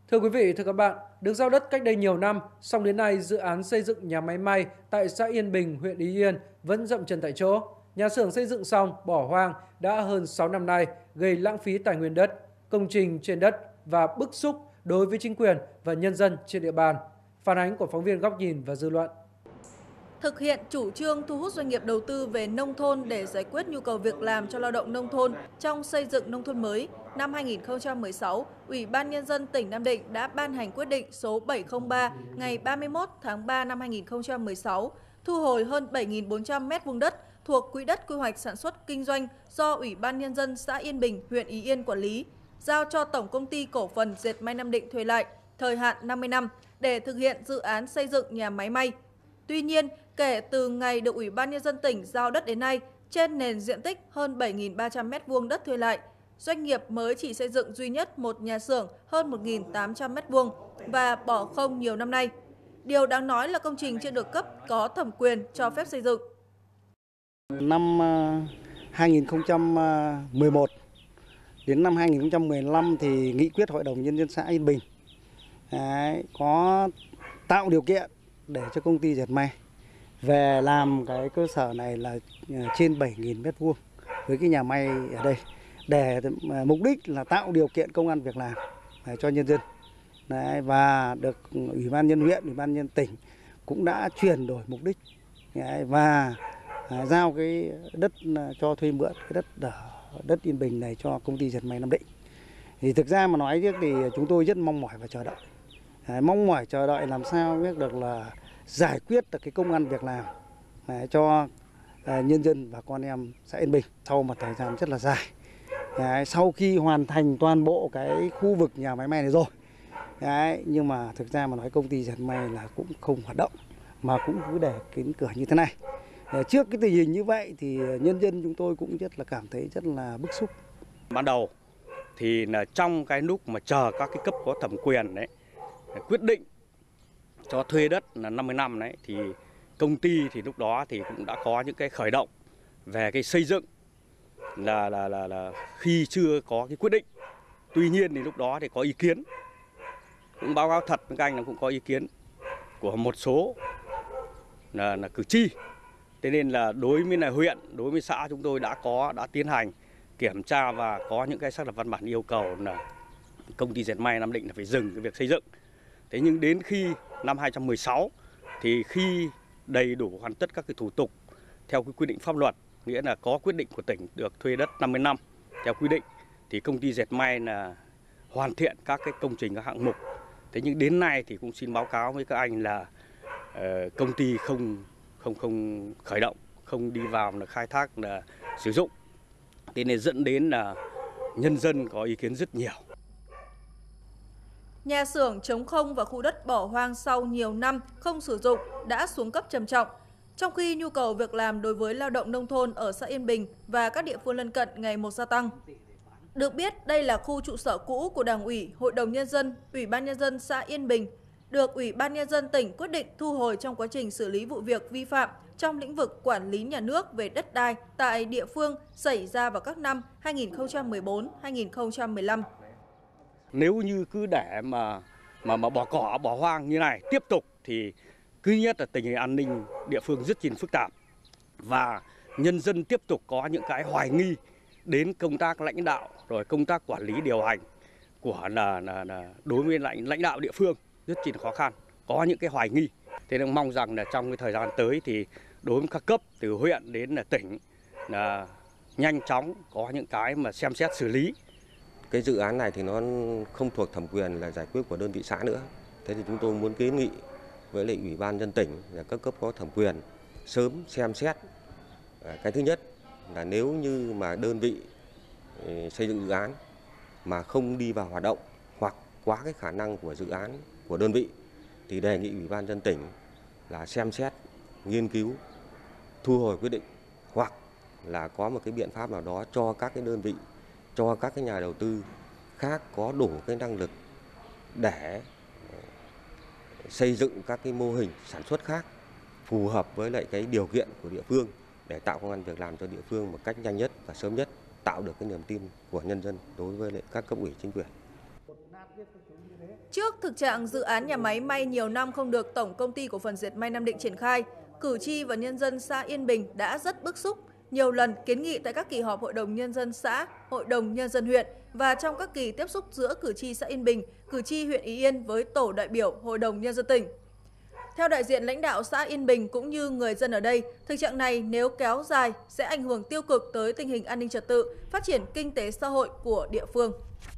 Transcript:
Thưa quý vị, thưa các bạn, được giao đất cách đây nhiều năm, song đến nay dự án xây dựng nhà máy may tại xã Yên Bình, huyện Ý Yên vẫn dậm chân tại chỗ. Nhà xưởng xây dựng xong, bỏ hoang đã hơn 6 năm nay, gây lãng phí tài nguyên đất, công trình trên đất và bức xúc đối với chính quyền và nhân dân trên địa bàn. Phản ánh của phóng viên Góc Nhìn và Dư luận. Thực hiện chủ trương thu hút doanh nghiệp đầu tư về nông thôn để giải quyết nhu cầu việc làm cho lao động nông thôn trong xây dựng nông thôn mới, năm 2016, Ủy ban Nhân dân tỉnh Nam Định đã ban hành quyết định số 703 ngày 31 tháng 3 năm 2016, thu hồi hơn 7.400 m² đất thuộc Quỹ đất Quy hoạch Sản xuất Kinh doanh do Ủy ban Nhân dân xã Yên Bình, huyện Ý Yên quản lý, giao cho Tổng Công ty Cổ phần Dệt may Nam Định thuê lại, thời hạn 50 năm để thực hiện dự án xây dựng nhà máy may. Tuy nhiên, kể từ ngày được Ủy ban Nhân dân tỉnh giao đất đến nay, trên nền diện tích hơn 7.300 m² đất thuê lại, doanh nghiệp mới chỉ xây dựng duy nhất một nhà xưởng hơn 1.800 m² và bỏ không nhiều năm nay. Điều đáng nói là công trình chưa được cấp có thẩm quyền cho phép xây dựng. Năm 2011 đến năm 2015 thì nghị quyết Hội đồng Nhân dân xã Yên Bình có tạo điều kiện để cho công ty dệt may về làm cái cơ sở này là trên 7.000 m² với cái nhà may ở đây, để mục đích là tạo điều kiện công ăn việc làm cho nhân dân. Đấy, và được Ủy ban nhân huyện, Ủy ban nhân tỉnh cũng đã chuyển đổi mục đích và giao cái đất cho thuê mượn cái đất Yên Bình này cho công ty dệt may Nam Định. Thì thực ra mà nói thì chúng tôi rất mong mỏi và chờ đợi. Mong mỏi chờ đợi làm sao biết được là giải quyết được cái công ăn việc làm cho nhân dân và con em xã Yên Bình sau một thời gian rất là dài. Sau khi hoàn thành toàn bộ cái khu vực nhà máy may này rồi, nhưng mà thực ra mà nói công ty dệt may là cũng không hoạt động mà cũng cứ để kín cửa như thế này. Trước cái tình hình như vậy thì nhân dân chúng tôi cũng rất là cảm thấy rất là bức xúc. Ban đầu thì là trong cái lúc mà chờ các cái cấp có thẩm quyền đấy quyết định cho thuê đất là 50 năm đấy, thì công ty thì lúc đó thì cũng đã có những cái khởi động về cái xây dựng là khi chưa có cái quyết định. Tuy nhiên thì lúc đó thì có ý kiến, cũng báo cáo thật với các anh là cũng có ý kiến của một số là cử tri. Thế nên là đối với là huyện, đối với xã chúng tôi đã tiến hành kiểm tra và có những cái xác lập văn bản yêu cầu là công ty dệt may Nam Định là phải dừng cái việc xây dựng. Thế nhưng đến khi năm 2016 thì khi đầy đủ hoàn tất các cái thủ tục theo cái quy định pháp luật, nghĩa là có quyết định của tỉnh được thuê đất 50 năm theo quy định, thì công ty dệt may là hoàn thiện các cái công trình, các hạng mục. Thế nhưng đến nay thì cũng xin báo cáo với các anh là công ty không khởi động, không đi vào là khai thác là sử dụng. Thế nên dẫn đến là nhân dân có ý kiến rất nhiều. Nhà xưởng trống không và khu đất bỏ hoang sau nhiều năm không sử dụng đã xuống cấp trầm trọng, trong khi nhu cầu việc làm đối với lao động nông thôn ở xã Yên Bình và các địa phương lân cận ngày một gia tăng. Được biết, đây là khu trụ sở cũ của Đảng ủy, Hội đồng Nhân dân, Ủy ban Nhân dân xã Yên Bình, được Ủy ban Nhân dân tỉnh quyết định thu hồi trong quá trình xử lý vụ việc vi phạm trong lĩnh vực quản lý nhà nước về đất đai tại địa phương xảy ra vào các năm 2014-2015. Nếu như cứ để mà bỏ cỏ, bỏ hoang như này tiếp tục thì thứ nhất là tình hình an ninh địa phương rất là phức tạp và nhân dân tiếp tục có những cái hoài nghi đến công tác lãnh đạo rồi công tác quản lý điều hành của là đối với lãnh đạo địa phương rất là khó khăn, có những cái hoài nghi. Thế nên mong rằng là trong cái thời gian tới thì đối với các cấp từ huyện đến là tỉnh là nhanh chóng có những cái mà xem xét xử lý. Cái dự án này thì nó không thuộc thẩm quyền là giải quyết của đơn vị xã nữa. Thế thì chúng tôi muốn kiến nghị với lại Ủy ban nhân dân tỉnh là các cấp có thẩm quyền sớm xem xét. Cái thứ nhất là nếu như mà đơn vị xây dựng dự án mà không đi vào hoạt động hoặc quá cái khả năng của dự án của đơn vị thì đề nghị Ủy ban nhân dân tỉnh là xem xét, nghiên cứu, thu hồi quyết định hoặc là có một cái biện pháp nào đó cho các cái đơn vị, cho các cái nhà đầu tư khác có đủ cái năng lực để xây dựng các cái mô hình sản xuất khác phù hợp với lại cái điều kiện của địa phương để tạo công ăn việc làm cho địa phương một cách nhanh nhất và sớm nhất, tạo được cái niềm tin của nhân dân đối với lại các cấp ủy chính quyền. Trước thực trạng dự án nhà máy may nhiều năm không được Tổng Công ty Cổ phần Dệt may Nam Định triển khai, cử tri và nhân dân xã Yên Bình đã rất bức xúc, nhiều lần kiến nghị tại các kỳ họp Hội đồng Nhân dân xã, Hội đồng Nhân dân huyện và trong các kỳ tiếp xúc giữa cử tri xã Yên Bình, cử tri huyện Ý Yên với tổ đại biểu Hội đồng Nhân dân tỉnh. Theo đại diện lãnh đạo xã Yên Bình cũng như người dân ở đây, thực trạng này nếu kéo dài sẽ ảnh hưởng tiêu cực tới tình hình an ninh trật tự, phát triển kinh tế xã hội của địa phương.